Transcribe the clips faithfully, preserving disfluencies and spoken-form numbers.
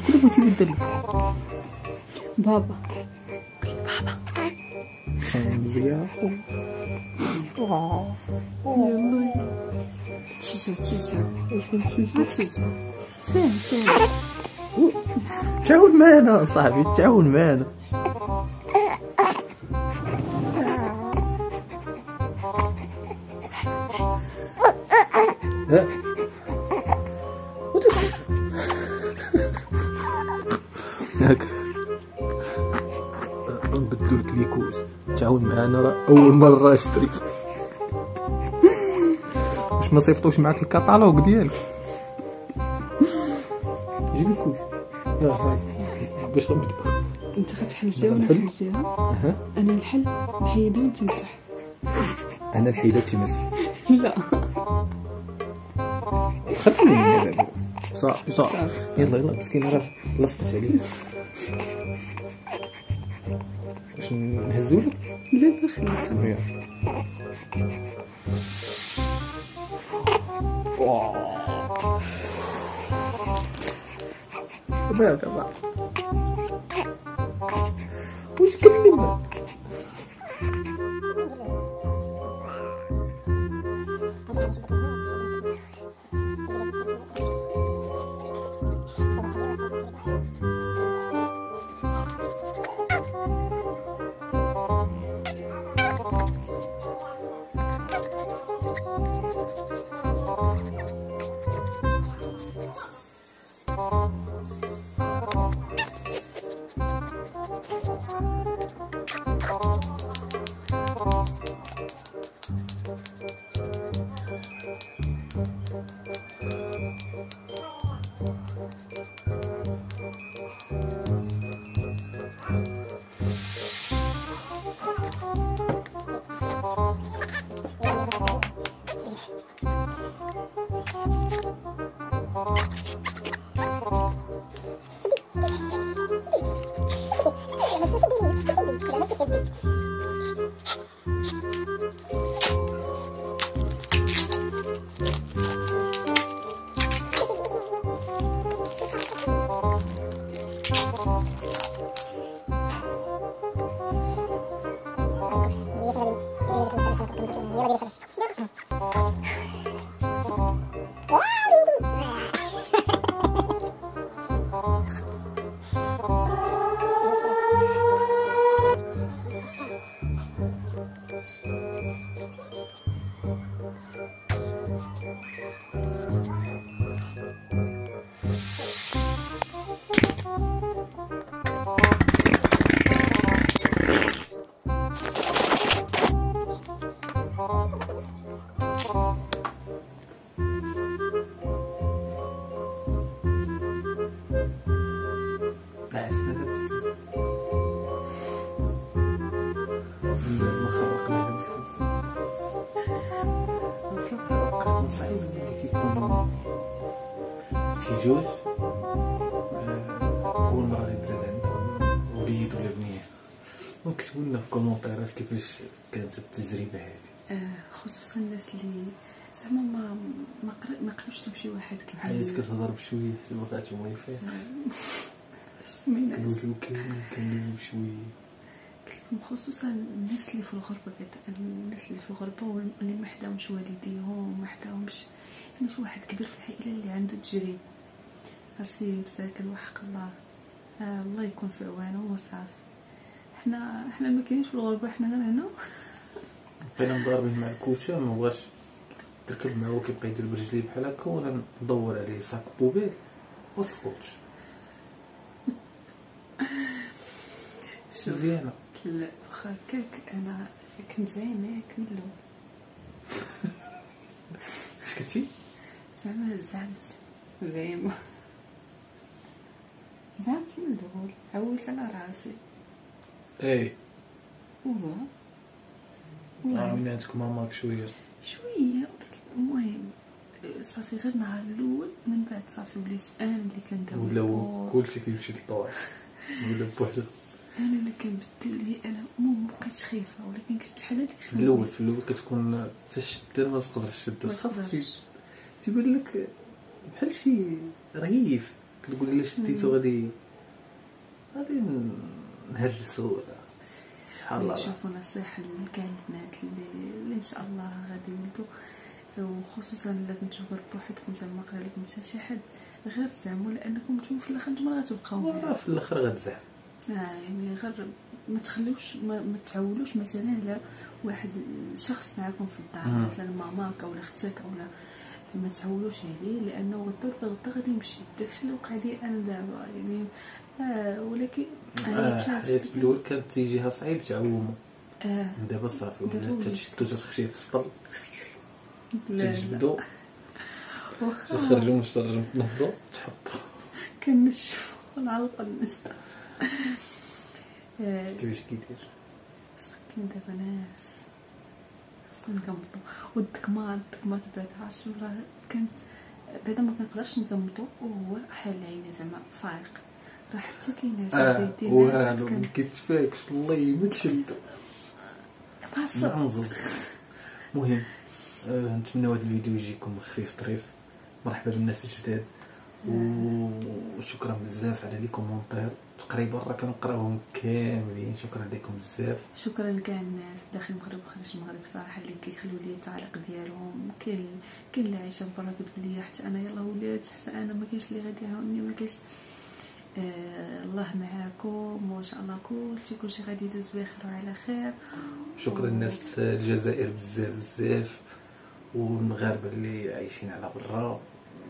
كل بغيتي ندير لك بابا بابا مزيان يلا تيجا تيجا تيجا سير سير تعاون معنا صاحبي تعاون معنا ياك نبدلو لك ليكوز تعاون معنا راه اول مره اشتري واش ما صيفطوش معاك الكاتالوج ديالك جيب الكوش يا هاي باش غنبدا انت غتحل الجهه وانا نحل الجهه انا نحل نحيدو وانت تمسح انا الحيله تمسح لا خليني دابا صافي صافي يلا يلا مسكينه راه لصقت عليا واش نهزو لك لا لا خليك دابا دابا واش كلمنا شي جوج أول مرة يتزاد عندهم وليد ولا بنية، وكتبوا لنا في الكومونتيرات كيفاش كانت التجربة هذه، خصوصا الناس اللي زعما ما ما ما قربش لشي واحد كبير. حيت كتهضر بشويه حتى بقات مويفين كنوجدو كاين كنلوجو بشويه. قلت لكم خصوصا الناس اللي في الغربة، الناس اللي في الغربة واللي ما حداهمش والديهم ما حداهمش يعني شي واحد كبير في العائلة اللي عنده تجربة، عرفتي مساكن وحق الله. آه الله يكون في عوانه وصافي. حنا حنا ما كاينش في الغربة، حنا غير هنا بقينا مضاربين مع الكوتشا، ما بغاش تركب معاه كيبقى يدير برجليه بحال هكا، وانا ندور عليه صاك بوبيل وسكوتش مزيانه. لا واخا هكاك انا كنت زعيمه ياك من الاول. اش كنتي؟ زعما زعمت زعيمه زعمت من الاول، عولت على راسي. اي والله والله عاوناتك ماماك شويه شويه، ولكن المهم صافي غير النهار الاول من بعد صافي وليت انا اللي كنداوي ولا كلشي كيمشي للطوال ولا بوحدك. انا اللي كنبدل لي انا مو بقيتش خايفه، ولكن كنت بحال هذيك في الاول في الاول كتكون تشد ما تقدرش تشد، تخاف تيبان لك بحال شي رهيف، كتقول الا شديتو غادي غادي نهرسو سبحان الله. يشوفوا نصيحة لكاع البنات اللي, اللي ان شاء الله غادي يولدوا، وخصوصا الا كنتو غير بوحدكم زعما قرا لكم حتى شي حد، غير زعموا لانكم نتوما في الاخر نتوما غتبقاو راه في الاخر غتزعم. اه يعني غير ما تخليوش ما, ما تعولوش مثلا على واحد شخص معكم في الدار، مثلا ماماك ولا اختك ولا ما تعولوش عليه، لانه غدا غدا غادي يمشي. داكشي اللي وقع لي انا دابا يعني آه ولكن آه حيت في الاول كانت تيجيها صعيب تعومو، اه دابا صافي ولات تشدو تخشيه في السطل لا تجبدو واخا تخرجو من الشرجم تنفضو تحطو كنشفو نعلقو الناس. كيفاش كيدير مسكين دابا ناس خاصنا نقمطو، والدكمات الدكمات بعدا عرفتي راه كانت بعدا ما كنقدرش نقمطو وهو حال عيني زعما فايق، راه حتى كاين عسى ديال والو ما كيتفاكش والله ما كشدو معصب نعنزل. المهم آه نتمنى هذا الفيديو يجيكم خفيف ظريف. مرحبا بالناس الجداد وشكرا بزاف على لي كومونتير، تقريبا راه كنقراوهم كاملين. شكرا لكم بزاف. شكرا لكاع الناس داخل المغرب وخارج المغرب صراحه اللي كيخليو لي التعليق ديالهم. كاين كاين اللي عايشه برا كتقول لي حتى انا يلاه ولات، حتى انا ما كاينش اللي غادي يعاونني، ما كاينش آه الله معاكم وان شاء الله كلشي كلشي غادي يدوز بخير وعلى خير. شكرا الناس الجزائر بزاف بزاف والمغاربه اللي عايشين على برا.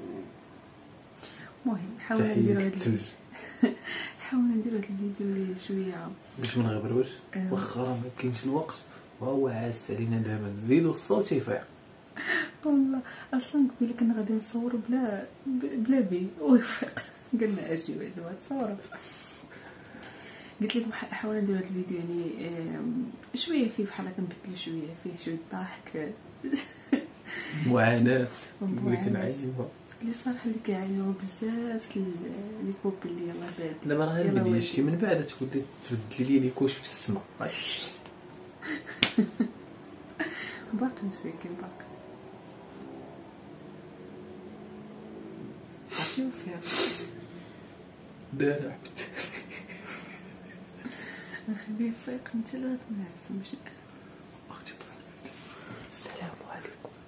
المهم حاولنا نديرو هاد الفيديو حاولنا نديرو هاد الفيديو اللي شويه باش ما نغبروش أه. واخا ما كاينش الوقت وهو عاس علينا دابا نزيدو الصوت يفيق. والله اصلا قبيله كنا غادي نصوروا بلا بلا بي ويفيق، قلنا اجي واجي تصوروا. قلت لكم حاولنا نديرو هاد الفيديو يعني شويه فيه بحال كنبدلو شويه فيه شويه ضحك معاناه اللي كنعيشوها اللي صراحه اللي كيعانيو بزاف لي كوب اللي يلاه بادي. دابا راه غير بدي شي من بعد تقول لي تبدلي لي ليكوش في السما باقي مسكين باقي شوف فيها دار عبد نخليه فايق انت لا تنعس ماشي اختي طفل. السلام عليكم.